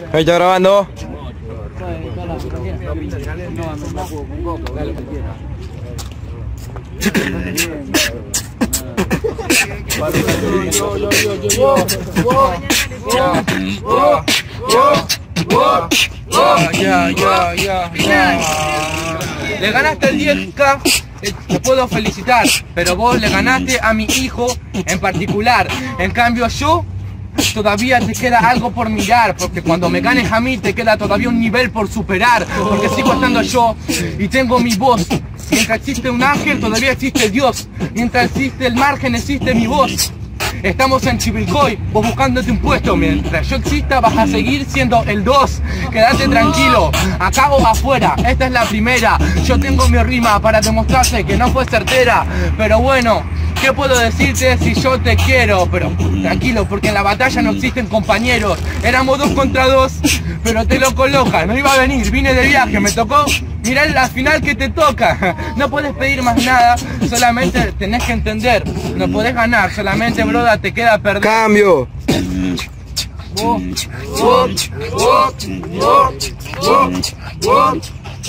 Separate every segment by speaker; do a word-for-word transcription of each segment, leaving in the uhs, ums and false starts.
Speaker 1: Ahí está grabando.
Speaker 2: Ya, ya, ya, ya. Le ganaste el diez K, te puedo felicitar, pero vos le ganaste a mi hijo en particular. En cambio yo, todavía te queda algo por mirar, porque cuando me ganes a mí te queda todavía un nivel por superar, porque sigo estando yo y tengo mi voz. Mientras existe un ángel, todavía existe Dios. Mientras existe el margen, existe mi voz. Estamos en Chivilcoy, vos buscándote un puesto. Mientras yo exista vas a seguir siendo el dos. Quédate tranquilo, acá o afuera, esta es la primera. Yo tengo mi rima para demostrarte que no fue certera. Pero bueno, ¿qué puedo decirte si yo te quiero? Pero tranquilo, porque en la batalla no existen compañeros. Éramos dos contra dos, pero te lo coloca. No iba a venir, vine de viaje, me tocó mirar la final que te toca. No puedes pedir más nada, solamente tenés que entender. No podés ganar, solamente, broda, te queda perder.
Speaker 1: Cambio.
Speaker 2: Oh, oh, oh, oh, oh, oh,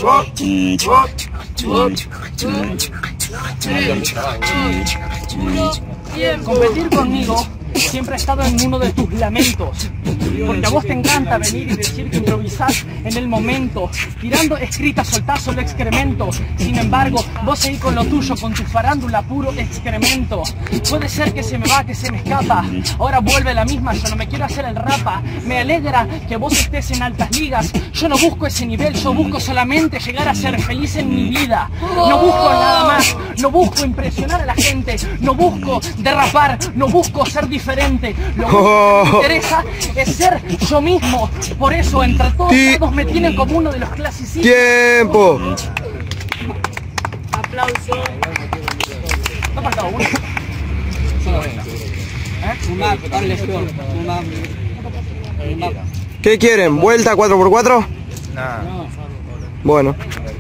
Speaker 3: Competir conmigo siempre ha estado en uno de tus lamentos, porque a vos te encanta venir y decir que improvisás en el momento, tirando escritas soltás solo excremento. Sin embargo, vos seguís con lo tuyo, con tu farándula puro excremento. Puede ser que se me va, que se me escapa, ahora vuelve la misma, yo no me quiero hacer el rapa. Me alegra que vos estés en altas ligas, yo no busco ese nivel, yo busco solamente llegar a ser feliz en mi vida. No busco nada más, no busco impresionar a la gente, no busco derrapar, no busco ser diferente. Lo único que me interesa es ser yo mismo. Por eso entre todos todos me tienen como uno de los clasicistas.
Speaker 1: Tiempo.
Speaker 3: Aplauso. No falta uno. Solo venga. ¿Eh? Un map, dale lección. Un map. Un map.
Speaker 1: ¿Qué quieren? ¿Vuelta cuatro por cuatro?
Speaker 2: Nah.
Speaker 1: Bueno.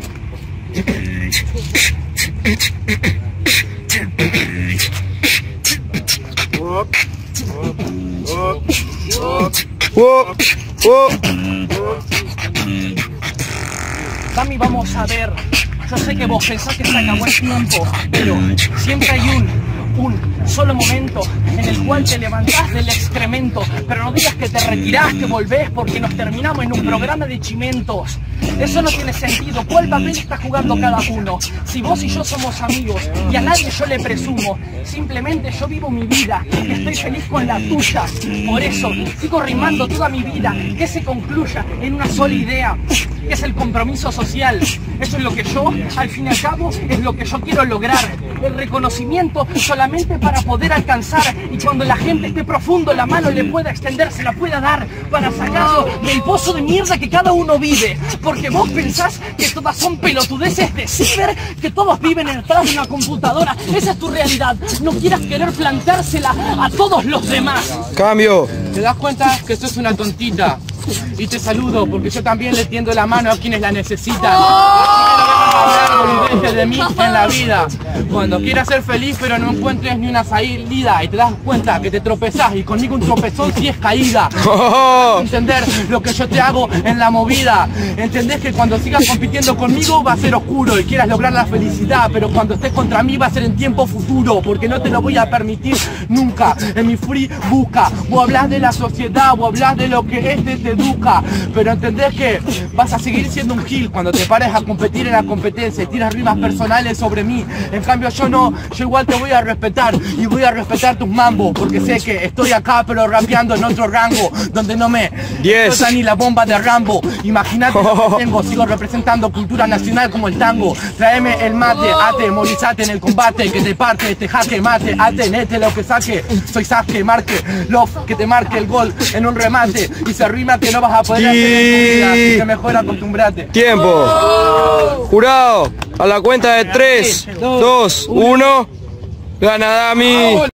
Speaker 1: Oh, oh.
Speaker 3: Dami, vamos a ver. Yo sé que vos pensás que se acabó el tiempo, pero siempre hay un, un solo momento en el cual te levantás del excremento. Pero no digas que te retirás, que volvés, porque nos terminamos en un programa de chimentos. Eso no tiene sentido. ¿Cuál papel está jugando cada uno? Si vos y yo somos amigos y a nadie yo le presumo, simplemente yo vivo mi vida y estoy feliz con la tuya. Por eso sigo rimando toda mi vida, que se concluya en una sola idea, que es el compromiso social. Eso es lo que yo, al fin y al cabo, es lo que yo quiero lograr. El reconocimiento solamente para poder alcanzar, y cuando la gente esté profundo, la mano le pueda extender, se la pueda dar para sacarlo del pozo de mierda que cada uno vive. Porque vos pensás que todas son pelotudeces de ciber, que todos viven detrás de una computadora. Esa es tu realidad. No quieras querer plantársela a todos los demás.
Speaker 1: Cambio.
Speaker 2: ¿Te das cuenta que sos una tontita? Y te saludo porque yo también le tiendo la mano a quienes la necesitan. Hablar de mí en la vida. Cuando quieras ser feliz pero no encuentres ni una salida y te das cuenta que te tropezás y conmigo un tropezón si es caída. Entender lo que yo te hago en la movida. Entendés que cuando sigas compitiendo conmigo va a ser oscuro y quieras lograr la felicidad, pero cuando estés contra mí va a ser en tiempo futuro, porque no te lo voy a permitir nunca. En mi free busca, vos hablás de la sociedad, vos hablás de lo que este te educa, pero entendés que vas a seguir siendo un gil cuando te pares a competir en la competencia y tiras rimas personales sobre mí. En cambio yo no, yo igual te voy a respetar y voy a respetar tus mambos, porque sé que estoy acá pero rapeando en otro rango, donde no me explota ni la bomba de Rambo. Imagínate lo que tengo, sigo representando cultura nacional como el tango. Tráeme el mate, ate, morizate en el combate, que te parte este jaque mate, ate, nete lo que saque, soy Sasuke, marque, love, que te marque el gol en un remate, y se rima que no vas a poder hacer en tu vida, así que mejor acostumbrate.
Speaker 1: Tiempo. Jurado, a la cuenta de tres, dos, uno, gana Dami.